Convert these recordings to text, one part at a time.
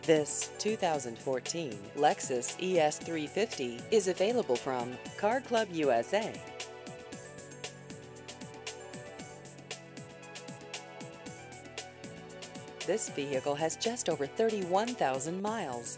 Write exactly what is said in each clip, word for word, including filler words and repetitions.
This two thousand fourteen Lexus E S three fifty is available from Car Club U S A. This vehicle has just over thirty-one thousand miles.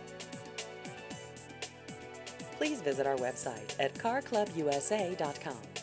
Please visit our website at car club U S A dot com.